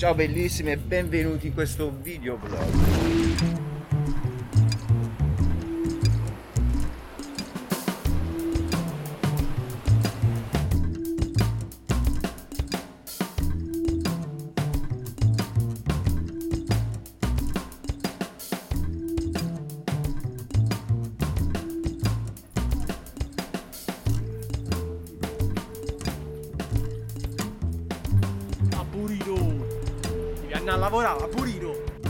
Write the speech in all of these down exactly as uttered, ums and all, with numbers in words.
Ciao bellissimi e benvenuti in questo video vlog. A Burino! Devi andare a lavorare a Burino!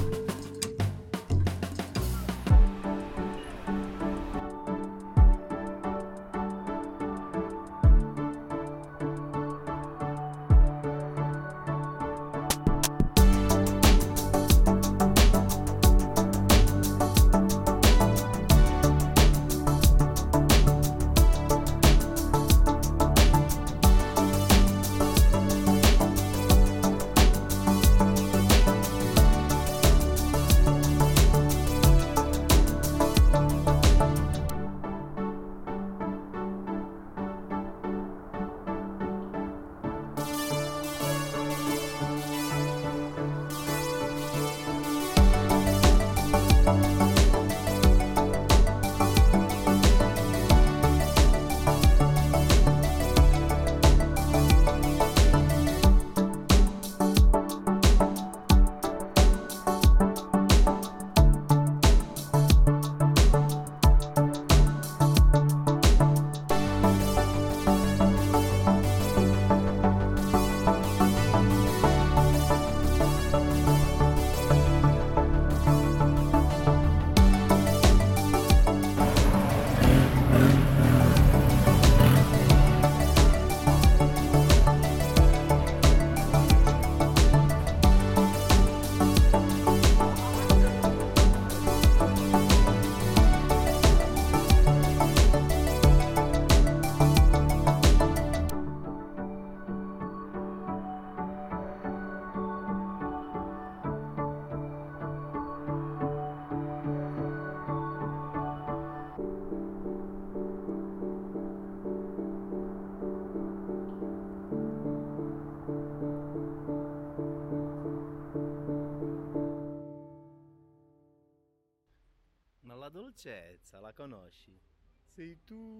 Ma la dolcezza la conosci? Sei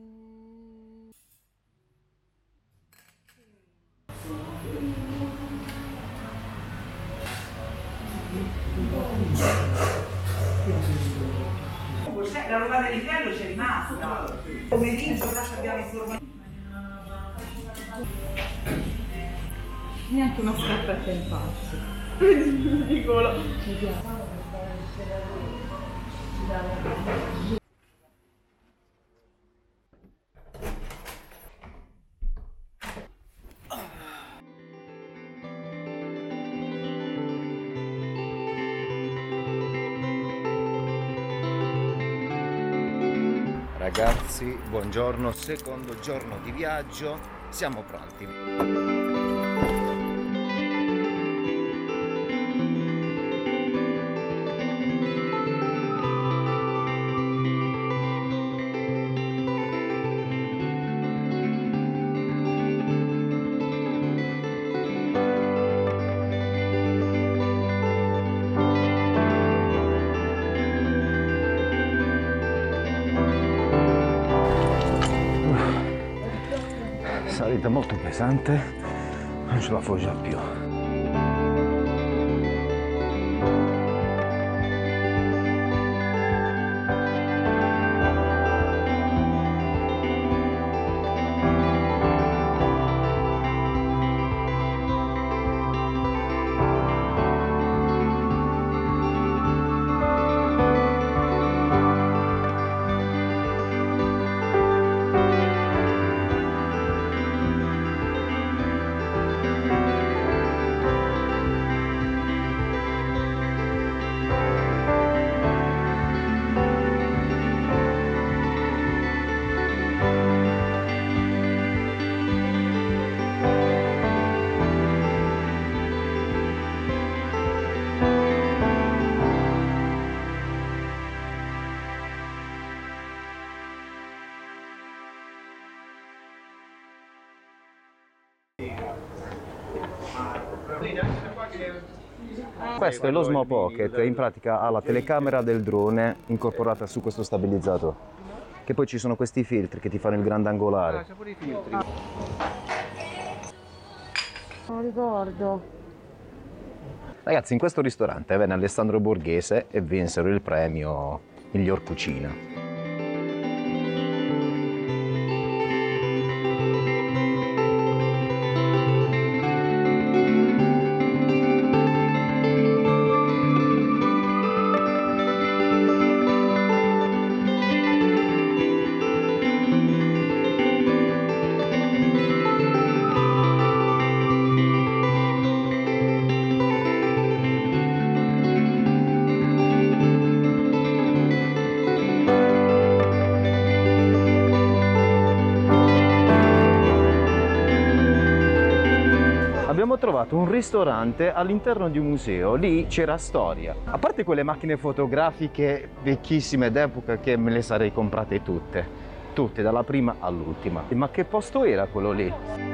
tu. La roba del livello c'è rimasta. Pomeriggio però ci abbiamo informato. Neanche una scarpetta in faccia. Nicolo. Mi piace. Ragazzi, buongiorno, secondo giorno di viaggio, siamo pronti. Salita molto pesante, non ce la faccio più. Questo è l'Osmo Pocket, in pratica ha la telecamera del drone incorporata su questo stabilizzatore. Che poi ci sono questi filtri che ti fanno il grandangolare. Ah, c'è pure i filtri. Non ricordo. Ragazzi, in questo ristorante venne Alessandro Borghese e vinsero il premio miglior cucina. Abbiamo trovato un ristorante all'interno di un museo, lì c'era storia. A parte quelle macchine fotografiche vecchissime d'epoca che me le sarei comprate tutte, tutte, dalla prima all'ultima. Ma che posto era quello lì?